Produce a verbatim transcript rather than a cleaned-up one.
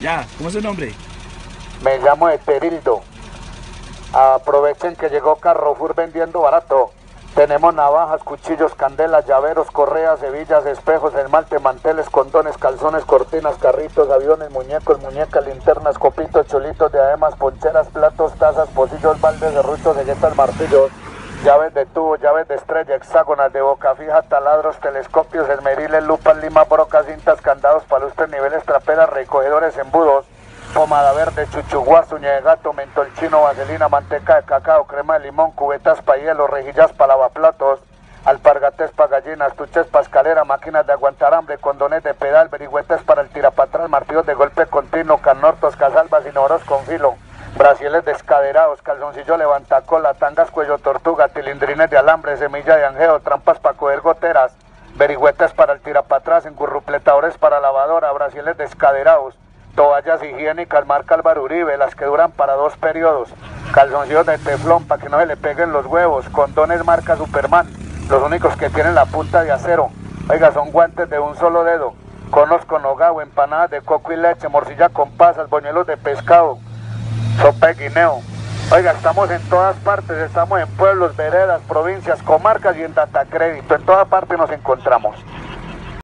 Ya, ¿cómo es su nombre? Me llamo Eterildo. Aprovechen que llegó Carrefour vendiendo barato. Tenemos navajas, cuchillos, candelas, llaveros, correas, hebillas, espejos, esmalte, manteles, condones, calzones, cortinas, carritos, aviones, muñecos, muñecas, linternas, copitos, cholitos, diademas, poncheras, platos, tazas, pocillos, baldes, serruchos, ceguetas, martillos, llaves de tubo, llaves de estrella, hexágonas, de boca fija, taladros, telescopios, esmeriles, lupas, limas, brocas, cintas, candados, palustres, niveles, traperas, recogedores, embudos, pomada verde, chuchuguas, uña de gato, mentol chino, vaselina, manteca de cacao, crema de limón, cubetas para hielo, rejillas para lavaplatos, alpargates para gallinas, tuches para escalera, máquinas de aguantar hambre, condones de pedal, verigüetes para el tirapatrás, martillos de golpe continuo, canortos, casalvas, inodoros con filo, brasieles descaderados, calzoncillo levantacola, tangas cuello tortuga, tilindrines de alambre, semilla de angeo, trampas para coger goteras, verigüetes para el tirapatrás, engurrupletadores para lavadora, brasieles descaderados, toallas higiénicas marca Álvaro Uribe, las que duran para dos periodos, calzoncillos de teflón para que no se le peguen los huevos, condones marca Superman, los únicos que tienen la punta de acero, oiga, son guantes de un solo dedo, conos con hogao, empanadas de coco y leche, morcilla con pasas, boñuelos de pescado, sopa de guineo. Oiga, estamos en todas partes, estamos en pueblos, veredas, provincias, comarcas y en Data Crédito, en toda parte nos encontramos.